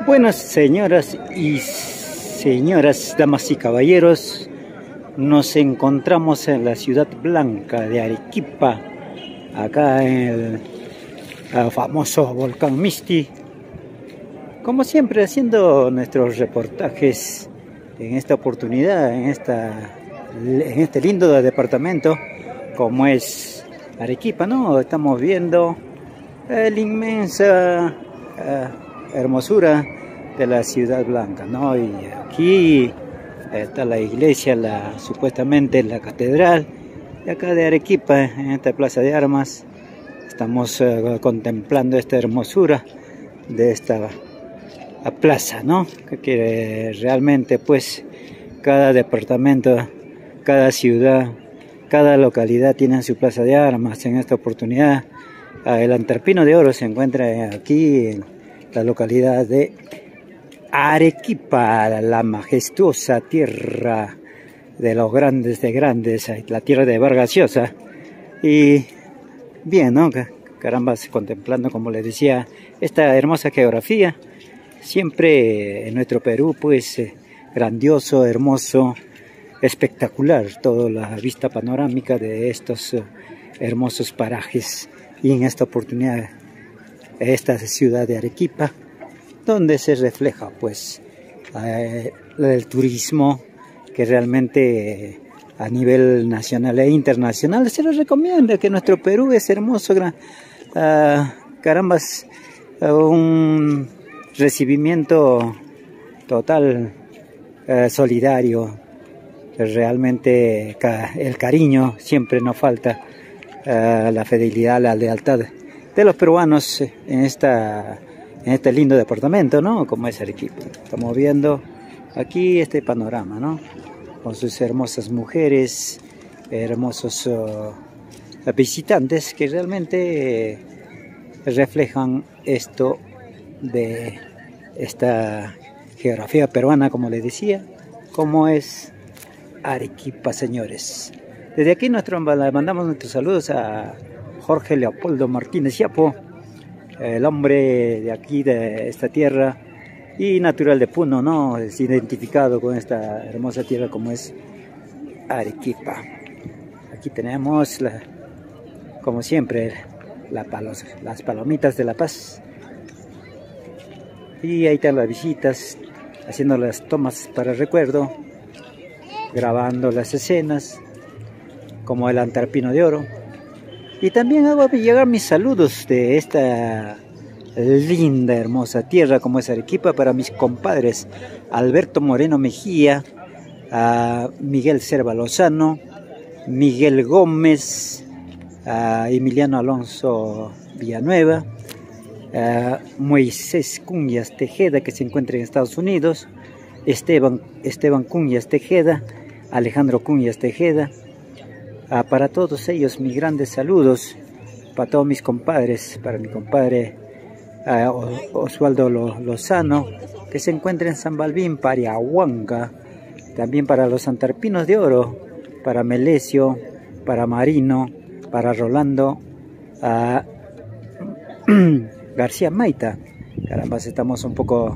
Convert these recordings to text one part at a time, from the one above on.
Buenas señoras y señoras, damas y caballeros, nos encontramos en la ciudad blanca de Arequipa, acá en el famoso volcán Misti, como siempre haciendo nuestros reportajes en esta oportunidad, en este lindo departamento como es Arequipa, ¿no? Estamos viendo la inmensa hermosura de la ciudad blanca, ¿no? Y aquí está la iglesia, supuestamente la catedral, y acá de Arequipa, en esta plaza de armas, estamos contemplando esta hermosura de esta plaza, ¿no? Que realmente, pues, cada departamento, cada ciudad, cada localidad tiene su plaza de armas. En esta oportunidad, el Antarpino de Oro se encuentra aquí en la localidad de Arequipa, la majestuosa tierra de los grandes de grandes, la tierra de Vargas Llosa. Y bien, ¿no? Caramba, contemplando, como les decía, esta hermosa geografía. Siempre en nuestro Perú, pues, grandioso, hermoso, espectacular, toda la vista panorámica de estos hermosos parajes. Y en esta oportunidad, esta ciudad de Arequipa, donde se refleja, pues, el turismo que realmente a nivel nacional e internacional se les recomienda, que nuestro Perú es hermoso, carambas, un recibimiento total, solidario, realmente el cariño siempre nos falta, la fidelidad, la lealtad de los peruanos en este lindo departamento, ¿no? Como es Arequipa. Estamos viendo aquí este panorama, ¿no? Con sus hermosas mujeres, hermosos visitantes que realmente reflejan esto de esta geografía peruana, como les decía, como es Arequipa, señores. Desde aquí mandamos nuestros saludos a Jorge Leopoldo Martínez Yapo, el hombre de aquí, de esta tierra, y natural de Puno, ¿no? Es identificado con esta hermosa tierra como es Arequipa. Aquí tenemos, como siempre, las palomitas de La Paz. Y ahí están las visitas, haciendo las tomas para recuerdo, grabando las escenas, como el Antarpino de Oro. Y también hago llegar mis saludos de esta linda, hermosa tierra como es Arequipa para mis compadres Alberto Moreno Mejía, a Miguel Cerva Lozano, Miguel Gómez, a Emiliano Alonso Villanueva, a Moisés Cuñas Tejeda, que se encuentra en Estados Unidos, Esteban Cuñas Tejeda, Alejandro Cuñas Tejeda. Para todos ellos mis grandes saludos, para todos mis compadres, para mi compadre Osvaldo Lozano, que se encuentra en San Balbín, Pariahuanca, también para los Antarpinos de Oro, para Melesio, para Marino, para Rolando García Maita. Caramba, estamos un poco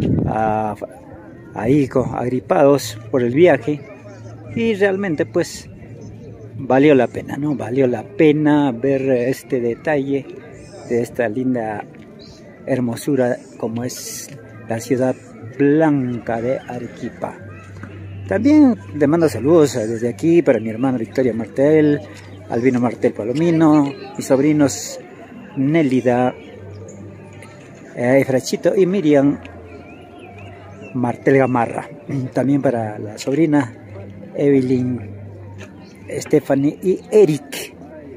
ahí agripados por el viaje, y realmente, pues, valió la pena, ¿no? Valió la pena ver este detalle de esta linda hermosura como es la ciudad blanca de Arequipa. También le mando saludos desde aquí para mi hermano Victoria Martel, Albino Martel Palomino, mis sobrinos Nélida, Efrachito y Miriam Martel Gamarra. También para la sobrina Evelyn, Stephanie y Eric,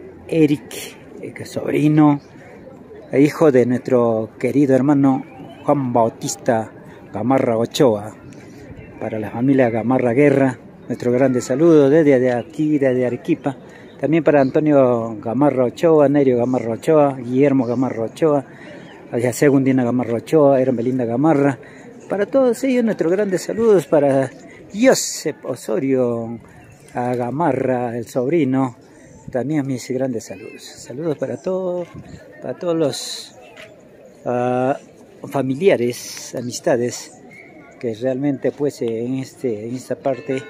sobrino e hijo de nuestro querido hermano Juan Bautista Gamarra Ochoa. Para la familia Gamarra Guerra, nuestro grande saludo desde aquí, desde Arequipa. También para Antonio Gamarra Ochoa, Nerio Gamarra Ochoa, Guillermo Gamarra Ochoa, Segundina Gamarra Ochoa, Hermelinda Gamarra. Para todos ellos, nuestros grandes saludos. Para Josep Osorio Gamarra, el sobrino, también mis grandes saludos. Saludos para todos los familiares, amistades, que realmente pues en esta parte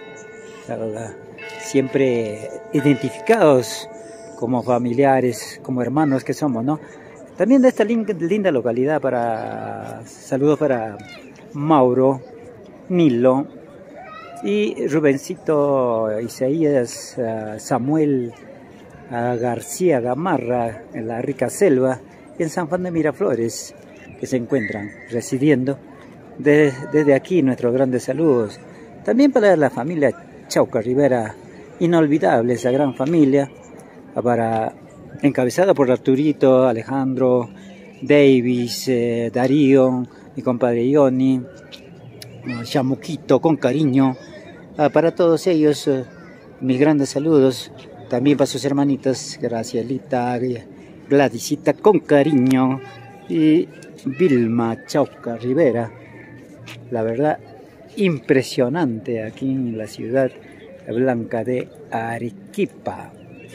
siempre identificados como familiares, como hermanos que somos, ¿no? También de esta linda localidad, saludos para Mauro, Nilo y Rubencito, Isaías, Samuel, García Gamarra, en la rica selva, en San Juan de Miraflores, que se encuentran residiendo. Desde aquí nuestros grandes saludos. También para la familia Chauca Rivera, inolvidable esa gran familia, encabezada por Arturito, Alejandro, Davis, Darío, mi compadre Johnny, Chamuquito, con cariño. Para todos ellos, mis grandes saludos. También para sus hermanitas, Gracielita, Gladysita, con cariño, y Vilma Chauca Rivera. La verdad, impresionante aquí en la ciudad blanca de Arequipa.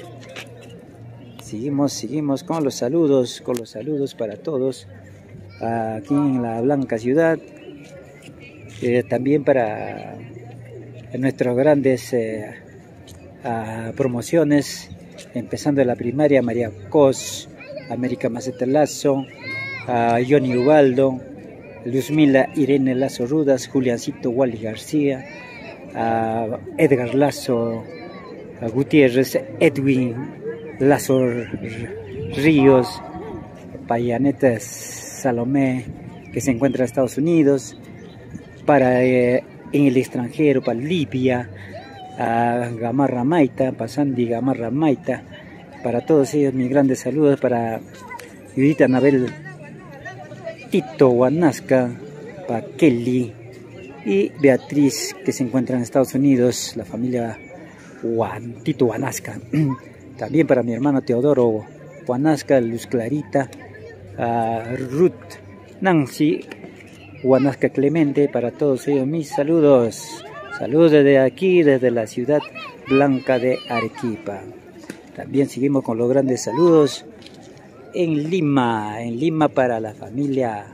Seguimos con los saludos para todos aquí en la blanca ciudad. También para nuestros grandes promociones, empezando de la primaria, María Cos, América Maceta Lazo, Johnny Ubaldo, Luzmila Irene Lazo Rudas, Juliancito Wally García, Edgar Lazo Gutiérrez, Edwin Lazo Ríos, Payaneta Salomé, que se encuentra en Estados Unidos, en el extranjero, para Libia, Gamarra Maita, para Sandy Gamarra Maita, para todos ellos mis grandes saludos, para Judith Anabel Tito Huanasca, para Kelly y Beatriz, que se encuentran en Estados Unidos, la familia Tito Huanasca. También para mi hermano Teodoro Huanasca, Luz Clarita, Ruth, Nancy Huanasca Clemente, para todos ellos mis saludos. Saludos desde aquí, desde la ciudad blanca de Arequipa. También seguimos con los grandes saludos en Lima para la familia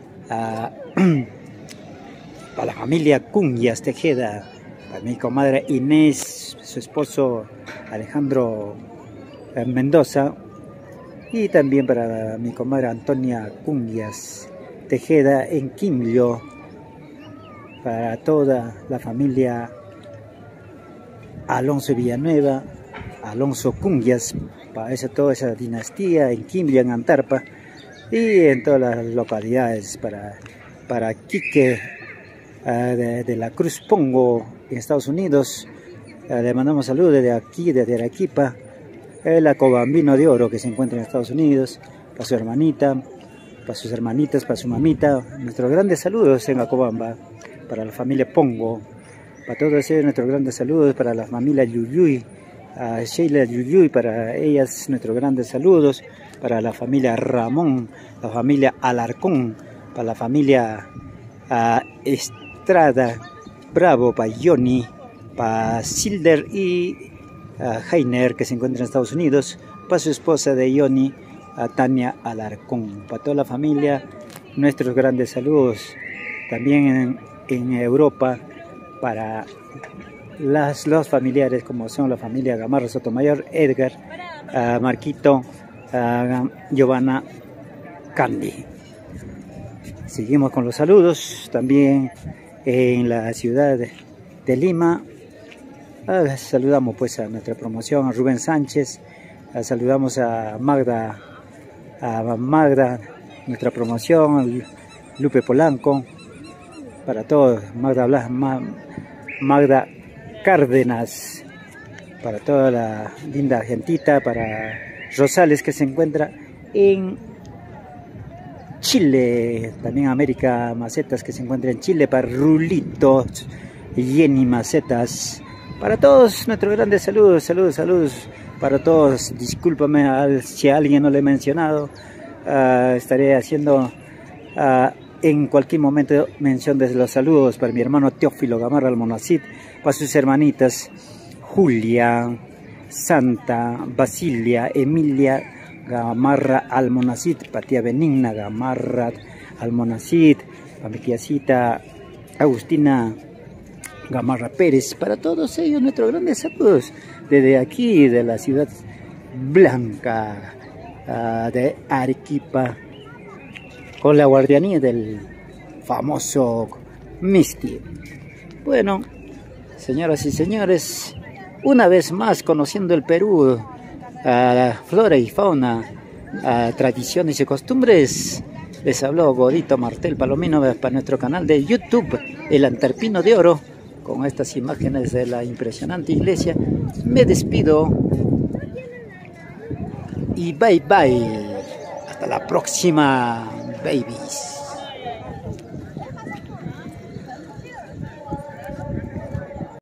Cunyas Tejeda, para mi comadre Inés, su esposo Alejandro Mendoza, y también para mi comadre Antonia Cunyas Tejeda en Quimllo, para toda la familia Alonso Villanueva, Alonso Cunyas, para toda esa dinastía en Quimllo, en Antarpa, y en todas las localidades, para Quique de la Cruz Pongo en Estados Unidos. Le mandamos saludos desde aquí, desde Arequipa, el Acobambino de Oro, que se encuentra en Estados Unidos, para su hermanita, para sus hermanitas, para su mamita. Nuestros grandes saludos en Acobamba, para la familia Pongo, para todos ellos nuestros grandes saludos, para la familia Yuyuy, a Sheila Yuyuy, para ellas nuestros grandes saludos, para la familia Ramón, la familia Alarcón, para la familia Estrada Bravo, para Johnny, para Silder y Heiner, que se encuentra en Estados Unidos, para su esposa de Johnny, Tania Alarcón, para toda la familia nuestros grandes saludos. También en Europa, para los familiares como son la familia Gamarra Sotomayor, Edgar, Marquito, Giovanna, Candy. Seguimos con los saludos también en la ciudad de Lima. Saludamos pues a nuestra promoción, a Rubén Sánchez, saludamos a Magda, nuestra promoción, Lupe Polanco, para todos, Magda Cárdenas, para toda la linda gentita, para Rosales, que se encuentra en Chile, también América Macetas, que se encuentra en Chile, para Rulito, Jenny Macetas, para todos nuestros grandes saludos, saludos para todos. Discúlpame si a alguien no le he mencionado, estaré haciendo en cualquier momento mención de los saludos para mi hermano Teófilo Gamarra Almonacid, para sus hermanitas Julia, Santa, Basilia, Emilia Gamarra Almonacid, para tía Benigna Gamarra Almonacid, para mi tiacita Agustina Gamarra Pérez, para todos ellos nuestros grandes saludos desde aquí, de la ciudad blanca de Arequipa, con la guardianía del famoso Misti. Bueno, señoras y señores, una vez más conociendo el Perú, la flora y fauna, tradiciones y costumbres, les habló Godito Martel Palomino para nuestro canal de YouTube, El Anterpino de Oro. Con estas imágenes de la impresionante iglesia, me despido y bye bye. Hasta la próxima.